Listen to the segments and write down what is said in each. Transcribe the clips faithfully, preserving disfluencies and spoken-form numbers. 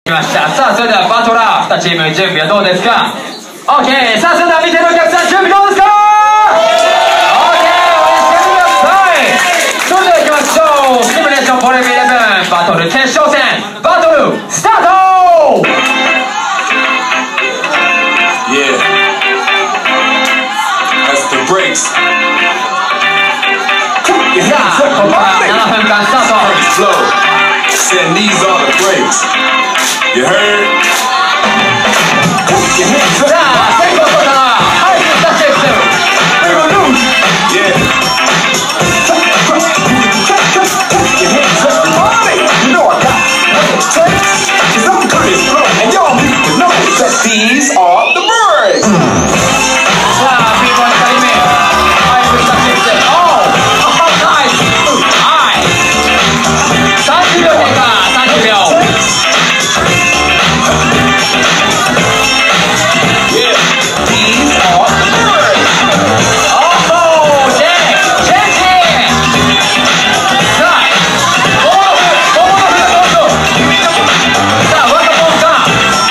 来ました。さあ、それではバトラーにチーム準備はどうですか？ OK。 さあ、それでは見てるお客さん準備どうですか？ OK。 応援してください。それでは行きましょう。シミュレーションボリュームイレブンバトル決勝戦、バトルスタート。 Yeah, that's the breaks. さあ、ここからななふんかんスタート。 Said these are the breaks. You heard? Put your hands up. さあ、先行取ったのはハイスタッチエクス。 Yeah. Put your hands up. You know I got what it takes. 'Cause I'm good as flow, and y'all need to know that these are the breaks. さあ、ピンポイントふたりめ。ハイスタッチエクス。おー、ナイス。はい。さんじゅうびょう経過。さんじゅうびょう。 Yeah, these are the breaks. おー、チェンチェンジ。さあ、ボールボールどうぞ。さあ、ワンダボールか。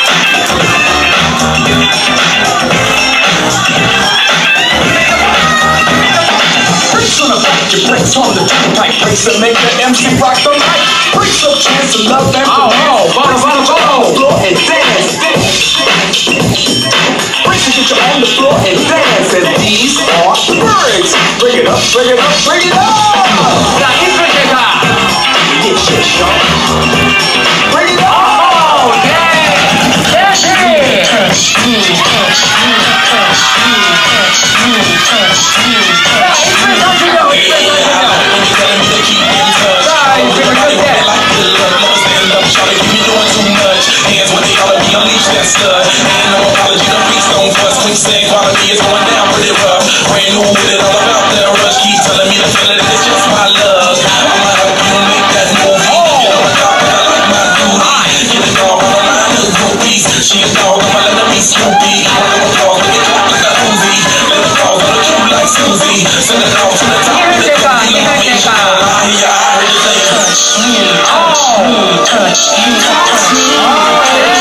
Breaks on the back, your breaks on the turnpike. Breaks that make the M C rock the mic. Breaks up chance to love and Oh, oh, bottle, bottle, bottle. floor and dance. Breaks to get you on the floor and dance. And these are the breaks. Bring it up, bring it up, bring it up. さあ、いっぷん経過。 Get shit, Sean. Bring it up. おー、チェンジ。チェンジ。 Saying quality is going down pretty rough. Brand new with it all about that rush. Keep telling me to feel it, it's just my love. I'ma help you make that movie. You know I got it, I like my duty. Get a dog on the line with groupies. She a dog, I'ma let her be Snoopy. One of the dogs, let it drop like a Uzi. Let the dogs on the cute like Susie. Send it off to the top of the cookie. Let me show you. Yeah, I heard you say touch me, touch me, touch me, touch me.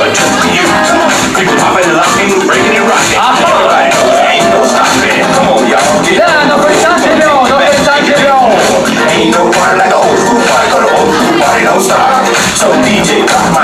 one just for you. Come on, people popping, locking, breaking and rocking. Everybody knows ain't no stopping. Come on, y'all, get 자, 높은 삼십 秒, 높은 삼십 秒. Ain't no party like a old school party, go to old school party, don't stop. So D J, pop